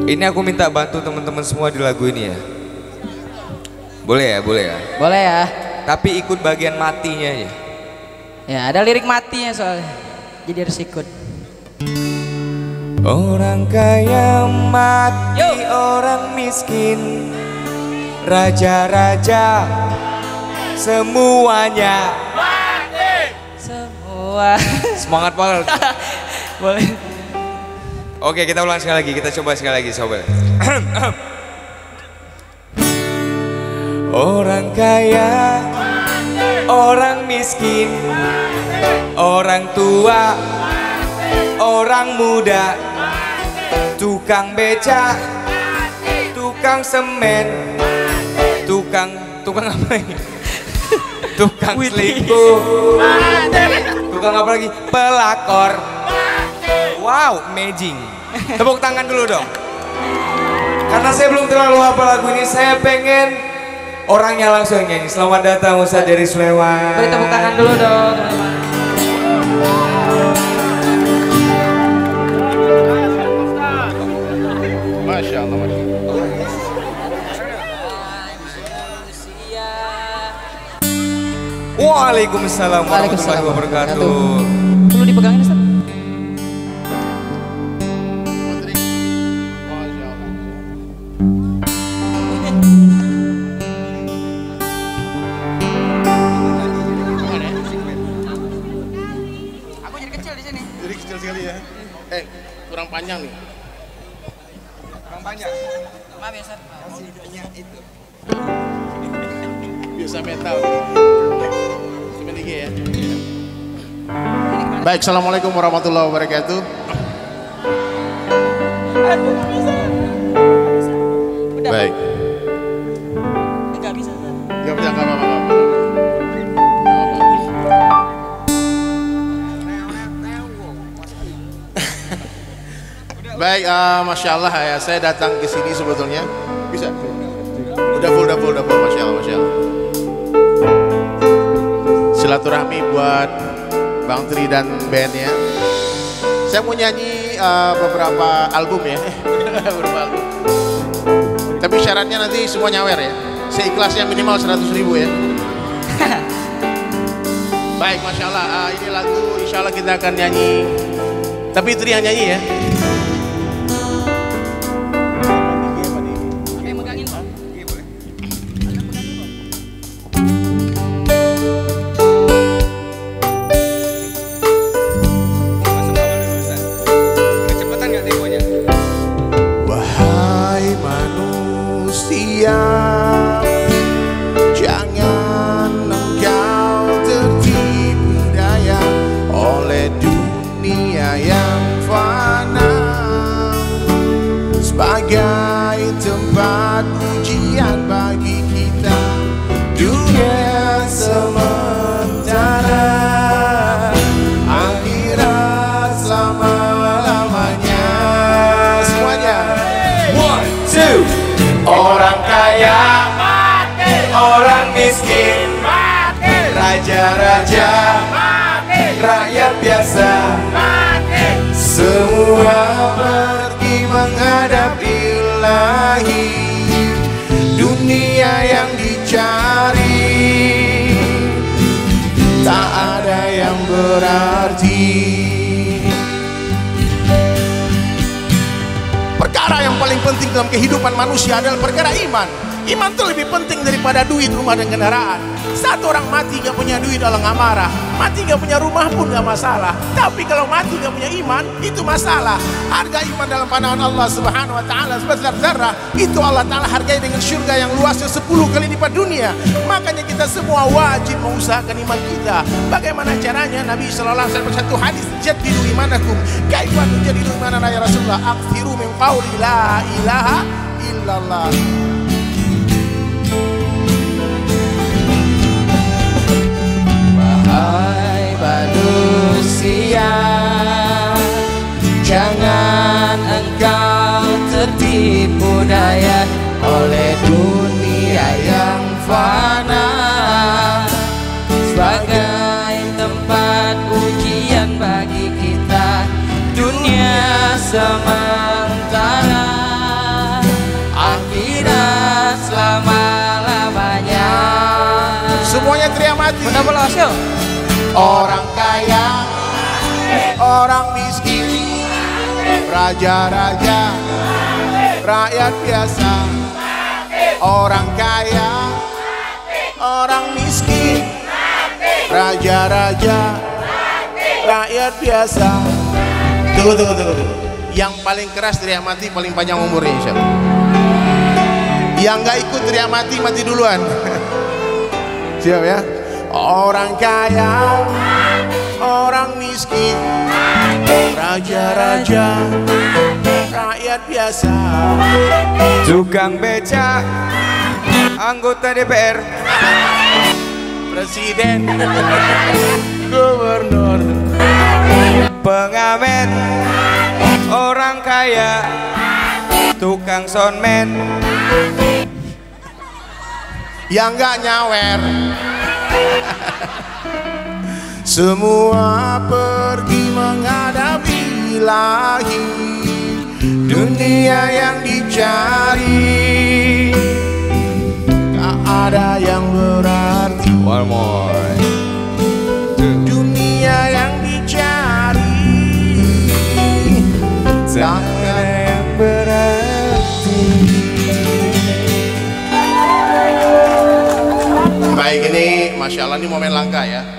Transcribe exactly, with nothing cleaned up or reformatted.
Ini aku minta bantu teman-teman semua di lagu ini ya. Boleh ya, boleh ya. Boleh ya. Tapi ikut bagian matinya ya. Ya ada lirik matinya soalnya. Jadi harus ikut. Orang kaya mati, Yo. Orang miskin, raja-raja, semuanya mati. Semua. Semangat banget. Boleh. Oke, kita ulang sekali lagi. Kita coba sekali lagi, sobat. Orang kaya, orang miskin, orang tua, orang muda, tukang beca, tukang semen, tukang tukang apa ini? Tukang selingkuh, tukang apa lagi? Pelakor. Wow, amazing. Tepuk tangan dulu dong. Karena saya belum terlalu hafal lagu ini, saya pengen orangnya langsung nyanyi. Selamat datang Ustadz dari Sleman. Beri tepuk tangan dulu dong, teman-teman. Masya Allah. Waalaikumsalam warahmatullahi wabarakatuh. Perlu dipegangin Ustaz? Aku jadi kecil di sini. Jadi kecil sekali ya. Eh, kurang panjang nih. Kurang panjang. Maaf ya Ustaz. Itu. Biasa metal. Cuma tiga ya. Baik, assalamualaikum warahmatullahi wabarakatuh. Baik. Enggak bisa Ustaz. Gak bisa, gak apa-apa. Baik, uh, Masya Allah ya, saya datang ke sini sebetulnya. Bisa? Udah full, udah full, udah full, Masya Allah, Masya Allah. Silaturahmi buat Bang Tri dan bandnya. Saya mau nyanyi uh, beberapa album ya. Beberapa album. Tapi syaratnya nanti semua nyawer ya. Saya ikhlasnya minimal seratus ribu ya. Baik, Masya Allah, uh, ini lagu insya Allah kita akan nyanyi. Tapi Tri yang nyanyi ya. Jangan engkau tertipu daya oleh dunia yang fana sebagai tempat ujian bagi kita. Dunia sementara, akhirat selama-lamanya. Semuanya. One, two. Orang kaya mati, orang miskin mati, raja-raja mati, rakyat biasa mati, semua pergi menghadap Ilahi. Dunia yang dicari tak ada yang berarti. Perkara yang paling penting dalam kehidupan manusia adalah perkara iman. Iman itu lebih penting daripada duit, rumah, dan kendaraan. Satu orang mati gak punya duit Allah gak marah. Mati gak punya rumah pun gak masalah. Tapi kalau mati gak punya iman, itu masalah. Harga iman dalam pandangan Allah Subhanahu Wa Taala sebesar zarah. Itu Allah Taala hargai dengan surga yang luasnya sepuluh kali lipat dunia. Makanya kita semua wajib mengusahakan iman kita. Bagaimana caranya? Nabi Sallallahu Alaihi Wasallam satu hadis, jadilu imanakum. Kaifa tujadilu imanana ya Rasulullah? Akthiru min qawli la ilaha illallah. Wahai manusia, jangan engkau tertipu daya oleh dunia yang fana sebagai tempat ujian bagi kita. Dunia sementara, mati. Bunda bolos yuk. Orang kaya, orang miskin, raja-raja, rakyat biasa. Orang kaya, orang miskin, raja-raja, rakyat biasa. Tunggu, tunggu, tunggu, tunggu. Yang paling keras teriak mati, paling panjang umurnya siapa? Yang gak ikut teriak mati, mati duluan. Siap ya? Orang kaya, orang miskin, raja-raja, rakyat biasa. Tukang beca, anggota D P R, presiden, gubernur, pengamen, orang kaya, tukang soundman, yang gak nyawer. Semua pergi menghadapi ilahi, dunia yang dicari, tak ada yang berarti. One more. Dunia yang dicari, tak ada yang berarti. Baik, ini Masya Allah, ini momen langka ya.